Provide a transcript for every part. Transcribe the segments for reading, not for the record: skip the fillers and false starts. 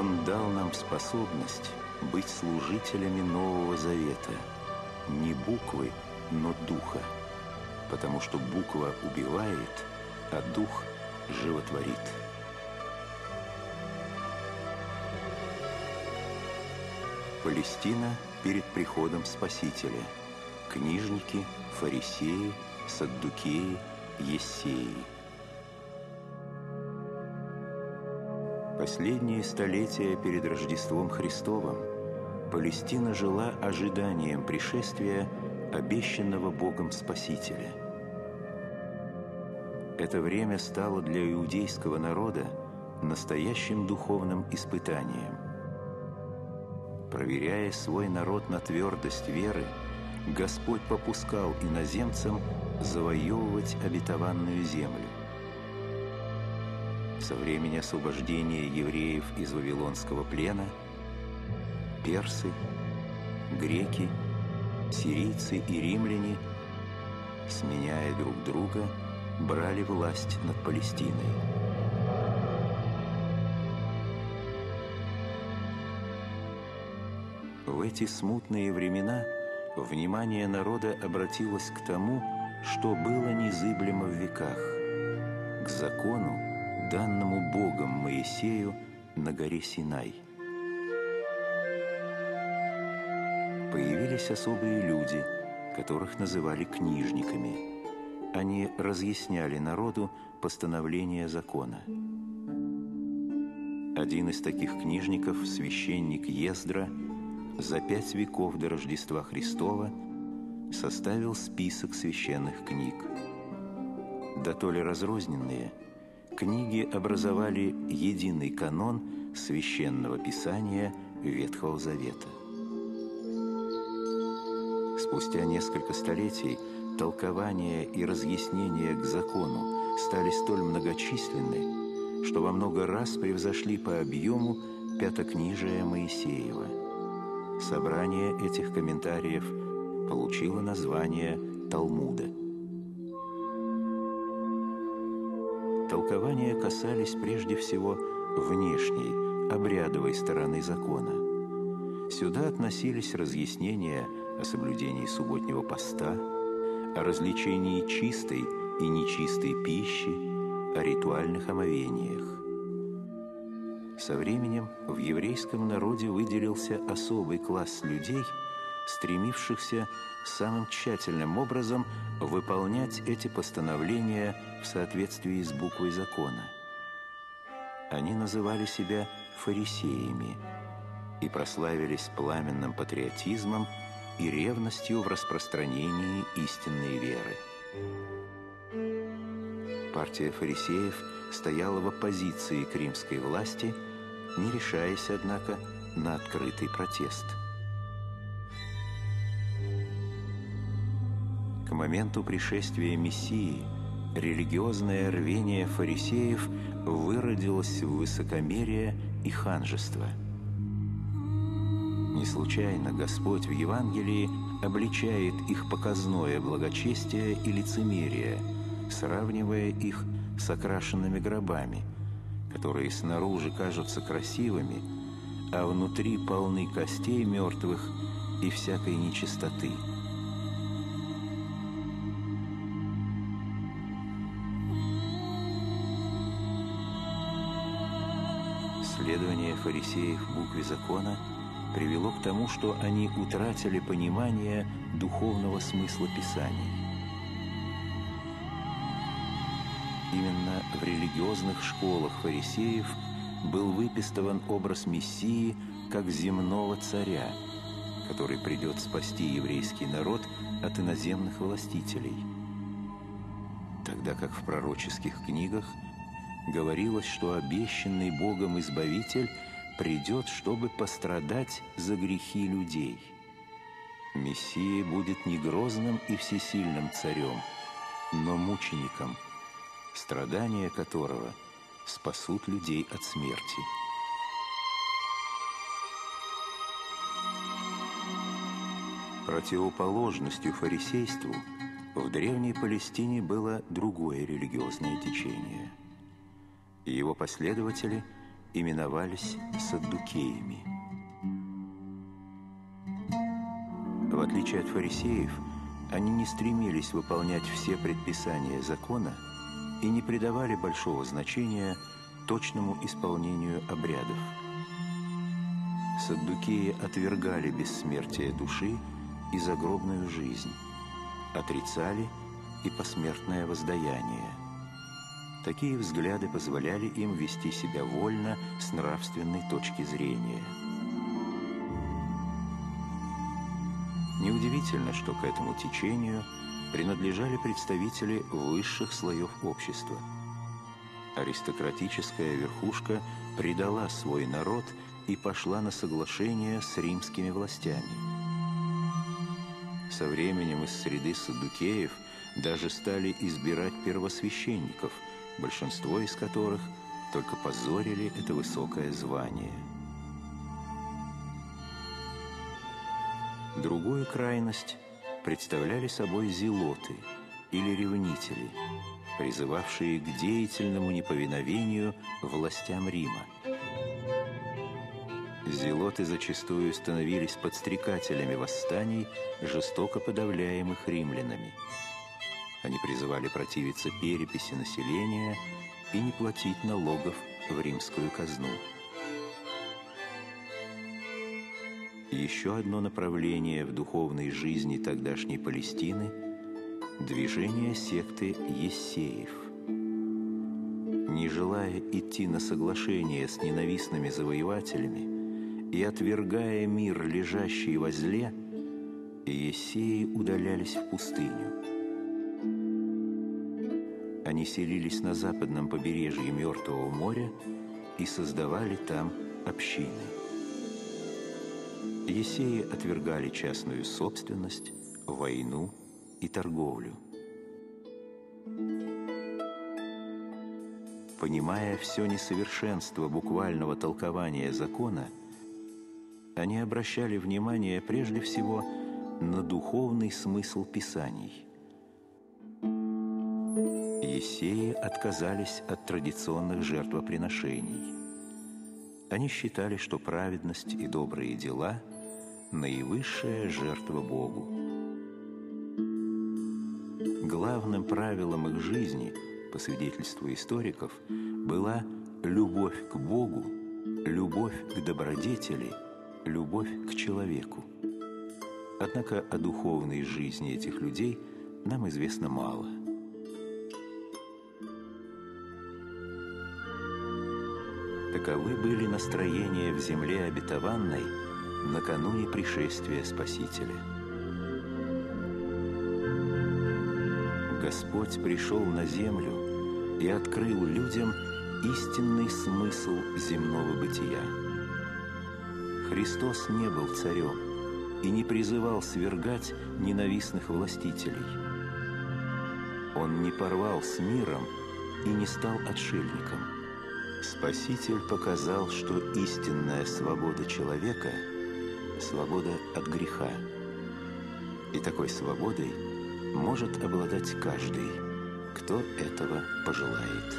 Он дал нам способность быть служителями Нового Завета, не буквы, но духа, потому что буква убивает, а дух животворит. Палестина перед приходом Спасителя. Книжники, фарисеи, саддукеи, ессеи. Последние столетия перед Рождеством Христовым Палестина жила ожиданием пришествия обещанного Богом Спасителя. Это время стало для иудейского народа настоящим духовным испытанием. Проверяя свой народ на твердость веры, Господь попускал иноземцам завоевывать обетованную землю. Со времени освобождения евреев из вавилонского плена персы, греки, сирийцы и римляне, сменяя друг друга, брали власть над Палестиной. В эти смутные времена внимание народа обратилось к тому, что было незыблемо в веках, к закону, данному Богом Моисею на горе Синай. Появились особые люди, которых называли книжниками. Они разъясняли народу постановления закона. Один из таких книжников, священник Ездра, за 5 веков до Рождества Христова составил список священных книг. Да то ли разрозненные, книги образовали единый канон священного писания Ветхого Завета. Спустя несколько столетий толкования и разъяснения к закону стали столь многочисленны, что во много раз превзошли по объему Пятокнижие Моисеева. Собрание этих комментариев получило название Талмуда. Толкования касались прежде всего внешней, обрядовой стороны закона. Сюда относились разъяснения о соблюдении субботнего поста, о различении чистой и нечистой пищи, о ритуальных омовениях. Со временем в еврейском народе выделился особый класс людей, стремившихся самым тщательным образом выполнять эти постановления в соответствии с буквой закона. Они называли себя фарисеями и прославились пламенным патриотизмом и ревностью в распространении истинной веры. Партия фарисеев стояла в оппозиции к римской власти, не решаясь, однако, на открытый протест. К моменту пришествия Мессии религиозное рвение фарисеев выродилось в высокомерие и ханжество. Не случайно Господь в Евангелии обличает их показное благочестие и лицемерие, сравнивая их с окрашенными гробами, которые снаружи кажутся красивыми, а внутри полны костей мертвых и всякой нечистоты. Следование фарисеев букве закона привело к тому, что они утратили понимание духовного смысла Писаний. Именно в религиозных школах фарисеев был выпистован образ Мессии как земного царя, который придет спасти еврейский народ от иноземных властителей. Тогда как в пророческих книгах говорилось, что обещанный Богом Избавитель придет, чтобы пострадать за грехи людей. Мессия будет не грозным и всесильным царем, но мучеником, страдания которого спасут людей от смерти. Противоположностью фарисейству в древней Палестине было другое религиозное течение. Его последователи именовались саддукеями. В отличие от фарисеев, они не стремились выполнять все предписания закона и не придавали большого значения точному исполнению обрядов. Саддукеи отвергали бессмертие души и загробную жизнь, отрицали и посмертное воздаяние. Такие взгляды позволяли им вести себя вольно с нравственной точки зрения. Неудивительно, что к этому течению принадлежали представители высших слоев общества. Аристократическая верхушка предала свой народ и пошла на соглашение с римскими властями. Со временем из среды саддукеев даже стали избирать первосвященников, большинство из которых только позорили это высокое звание. Другую крайность представляли собой зелоты или ревнители, призывавшие к деятельному неповиновению властям Рима. Зелоты зачастую становились подстрекателями восстаний, жестоко подавляемых римлянами. Они призывали противиться переписи населения и не платить налогов в римскую казну. Еще одно направление в духовной жизни тогдашней Палестины – движение секты Ессеев. Не желая идти на соглашение с ненавистными завоевателями и отвергая мир, лежащий возле, Ессеи удалялись в пустыню. Они селились на западном побережье Мертвого моря и создавали там общины. Ессеи отвергали частную собственность, войну и торговлю. Понимая все несовершенство буквального толкования закона, они обращали внимание прежде всего на духовный смысл Писаний. Ессеи отказались от традиционных жертвоприношений. Они считали, что праведность и добрые дела – наивысшая жертва Богу. Главным правилом их жизни, по свидетельству историков, была любовь к Богу, любовь к добродетели, любовь к человеку. Однако о духовной жизни этих людей нам известно мало. Таковы были настроения в земле обетованной накануне пришествия Спасителя. Господь пришел на землю и открыл людям истинный смысл земного бытия. Христос не был царем и не призывал свергать ненавистных властителей. Он не порвал с миром и не стал отшельником. Спаситель показал, что истинная свобода человека – свобода от греха. И такой свободой может обладать каждый, кто этого пожелает.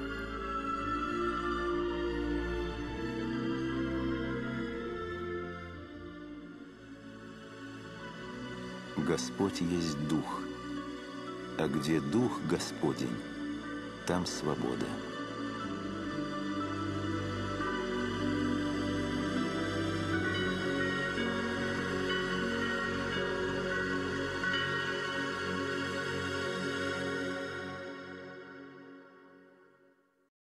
Господь есть Дух, а где Дух Господень, там свобода.